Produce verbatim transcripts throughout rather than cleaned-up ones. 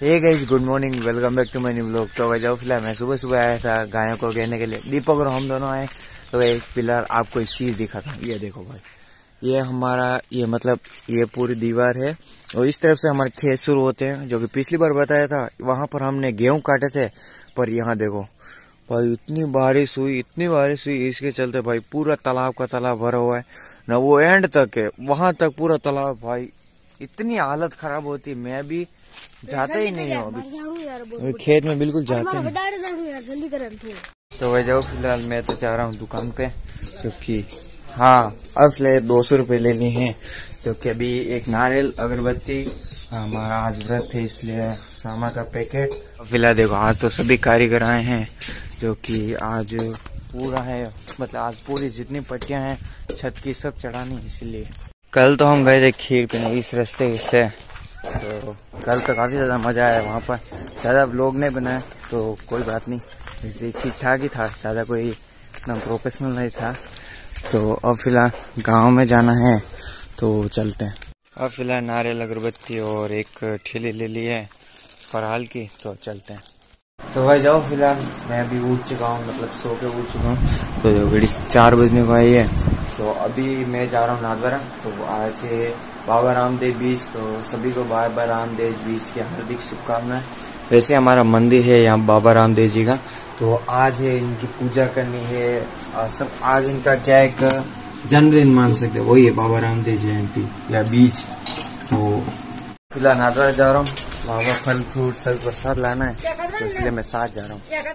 Hey guys, good morning, welcome back to my new vlog. तो भाई जाओ फिलहाल मैं सुबह सुबह आया था गायों को कहने के लिए। दीपक और हम दोनों आए तो एक फिलहाल आपको एक चीज दिखा था। ये देखो भाई, ये हमारा ये मतलब ये पूरी दीवार है और इस तरफ से हमारे खेत शुरू होते हैं। जो कि पिछली बार बताया था, वहां पर हमने गेहूं काटे थे। पर यहाँ देखो भाई, इतनी बारिश हुई इतनी बारिश हुई, इसके चलते भाई पूरा तालाब का तालाब भरा हुआ है ना। वो एंड तक है, वहां तक पूरा तालाब। भाई इतनी हालत खराब होती, मैं भी जाता ही नहीं हूँ अभी खेत में, बिल्कुल जाते नहीं। तो भाई जाओ फिलहाल मैं तो जा रहा हूँ दुकान पे, क्योंकि हाँ अब फिलहाल दो सौ रुपये लेने हैं। क्योंकि अभी एक नारियल अगरबत्ती, हमारा आज व्रत है इसलिए सामा का पैकेट। फिलहाल देखो आज तो सभी कारीगर आए हैं, जो कि आज पूरा है, मतलब आज पूरी जितनी पट्टियां हैं छत की सब चढ़ानी, इसलिए। कल तो हम गए थे खीर पीने इस रास्ते से, तो कल तो काफ़ी ज़्यादा मज़ा आया वहाँ पर। ज़्यादा व्लॉग नहीं बनाया तो कोई बात नहीं, जैसे ठीक ठाक ही था, ज़्यादा कोई इतना प्रोफेशनल नहीं था। तो अब फिलहाल गांव में जाना है तो चलते हैं। अब फिलहाल नारियल अगरबत्ती और एक ठेली ले ली है फरहाल की, तो चलते हैं। तो भाई जाओ फिलहाल मैं अभी उठ चुका हूँ, मतलब सो के उठ चुका हूँ। तो घड़ी चार बजने को आई है, तो अभी मैं जा रहा हूँ नादवारा। तो आज बाबा रामदेव बीज, तो सभी को बाबा रामदेव बीज की हार्दिक शुभकामनाएं। वैसे हमारा मंदिर है यहाँ बाबा रामदेव जी का, तो आज है इनकी पूजा करनी है। सब आज इनका क्या एक जन्मदिन मान सकते, वही है बाबा रामदेव जयंती या बीज। तो फिलहाल नादवारा जा रहा हूँ, वहाँ पर फल फ्रूट सब प्रसाद लाना है, तो इसलिए मैं साथ जा रहा हूँ।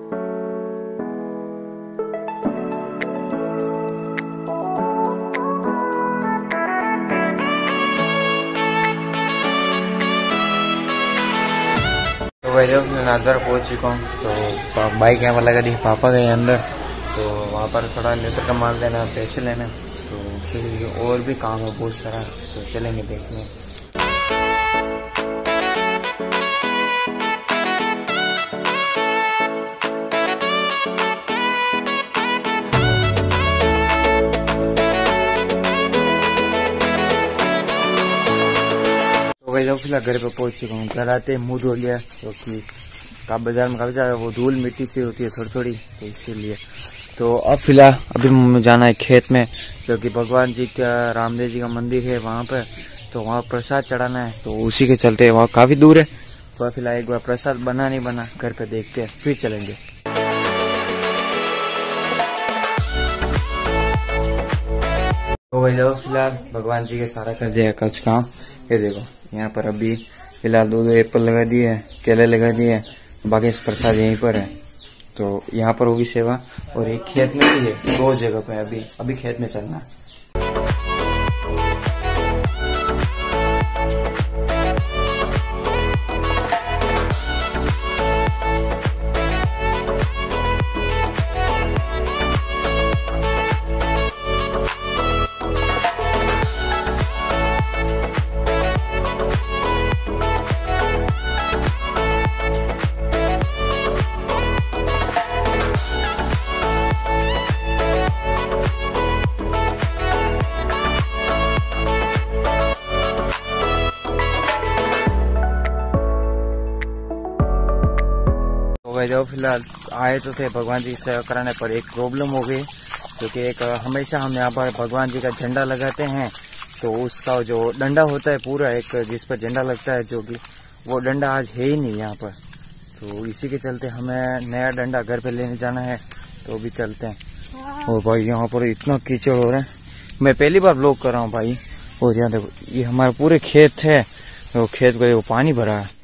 तो भाई जब मैं नादवारा पहुँच चुका हूँ, तो बाइक यहाँ पर लगा दी, पापा गए अंदर। तो वहाँ पर थोड़ा लेटर का माल देना, पैसे लेना, तो फिर और भी काम है बहुत सारा, तो चलेंगे देखने। तो जब फिलहाल घर पे पहुंच चुका हूँ, घर आते मुंह धो लिया, क्योंकि का बाजार में काफी ज्यादा वो धूल मिट्टी सी होती है थोड़ी थोड़ी, तो इसीलिए। तो अब फिलहाल अभी जाना है खेत में, क्योंकि भगवान जी का रामदेव जी का मंदिर है वहाँ पर, तो वहाँ प्रसाद चढ़ाना है। तो उसी के चलते वहाँ काफी दूर है, तो फिलहाल एक बार प्रसाद बना नहीं बना घर पे देखते हैं, फिर चलेंगे। तो वही जाओ फिलहाल भगवान जी के सारा कर दिया कुछ काम। ये देखो यहाँ पर अभी फिलहाल दो दो एप्पल लगा दिए है, केले लगा दिए है, बाकी प्रसाद यहीं पर है। तो यहाँ पर होगी सेवा, और एक खेत में भी है, दो जगह पे अभी अभी खेत में चलना है। जाओ फिलहाल आए तो थे भगवान जी की सेवा कराने, पर एक प्रॉब्लम हो गई, क्योंकि एक हमेशा हम यहाँ पर भगवान जी का झंडा लगाते हैं, तो उसका जो डंडा होता है पूरा एक जिस पर झंडा लगता है, जो कि वो डंडा आज है ही नहीं यहाँ पर। तो इसी के चलते हमें नया डंडा घर पे लेने जाना है, तो भी चलते हैं। और भाई यहाँ पर इतना कीचड़ हो रहा है, मैं पहली बार व्लॉग कर रहा हूँ भाई। और यहाँ देखो ये हमारे पूरे खेत है, वो खेत को पानी भरा है।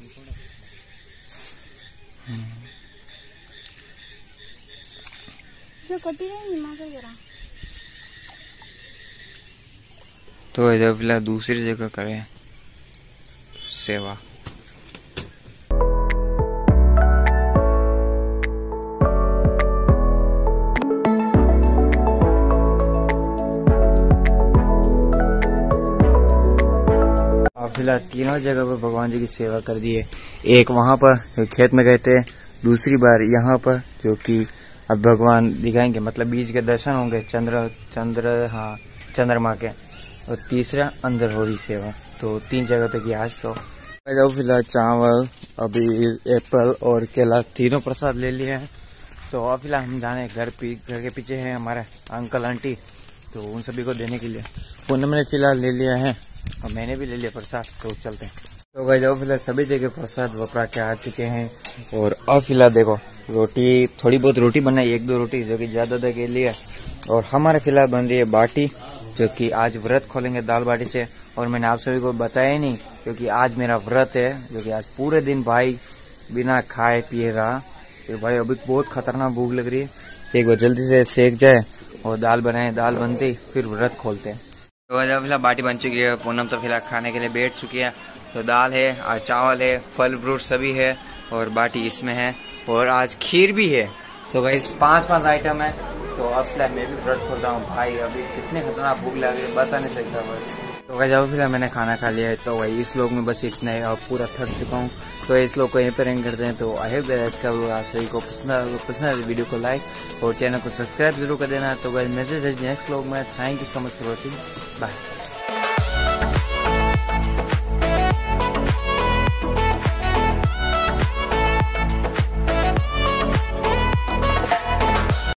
तो जब फिलहाल दूसरी जगह करें सेवा। फिलहाल तीनों जगह पर भगवान जी की सेवा कर दी है। एक वहां पर खेत में गए थे, दूसरी बार यहाँ पर, क्योंकि अब भगवान दिखाएंगे, मतलब बीज के दर्शन होंगे, चंद्र चंद्र हाँ चंद्रमा के, और तीसरा अंदर हो रही सेवा। तो तीन जगह पे किया आज तो। जाओ फिलहाल चावल, अभी एप्पल और केला तीनों प्रसाद ले लिए हैं। तो अब फिलहाल हम जाने घर पी घर के पीछे हैं हमारे अंकल आंटी, तो उन सभी को देने के लिए पूनम ने फिलहाल ले लिया है और मैंने भी ले लिया प्रसाद। तो चलते हैं। तो भाई जाओ फिलहाल सभी जगह प्रसाद वपरा के आ चुके हैं। और अब फिलहाल देखो रोटी, थोड़ी बहुत रोटी बनाई, एक दो रोटी जो कि ज्यादा के लिए। और हमारे फिलहाल बन रही है बाटी, जो कि आज व्रत खोलेंगे दाल बाटी से। और मैंने आप सभी को बताया ही नहीं क्योंकि आज मेरा व्रत है, जो कि आज पूरे दिन भाई बिना खाए पिए रहा। तो भाई अभी बहुत खतरनाक भूख लग रही है, एक बार जल्दी से सेक जाए और दाल बनाए, दाल बनती फिर व्रत खोलते हैं। तो आज फिलहाल बाटी बन चुकी है, पूनम तो फिलहाल खाने के लिए बैठ चुकी है। तो दाल है, आज चावल है, फल फ्रूट सभी है और बाटी इसमें है और आज खीर भी है। तो भाई पांच पांच आइटम है। तो अब फिलहाल मैं भी व्रत खोल रहा हूँ भाई, अभी कितने खतरनाक भूख लग रही है बता नहीं सकता बस। तो भाई जब फिलहाल मैंने खाना खा लिया है। तो भाई इस लोग में बस इतना है और पूरा थक चुका हूँ। तो इस लोग को यहीं पर एंड करते हैं। तो आई होप इसका आप सभी को पसंद पसंद है वीडियो को लाइक और चैनल को सब्सक्राइब जरूर कर देना। तो भाई मिलते हैं नेक्स्ट व्लॉग में। Thank you so much for watching, bye.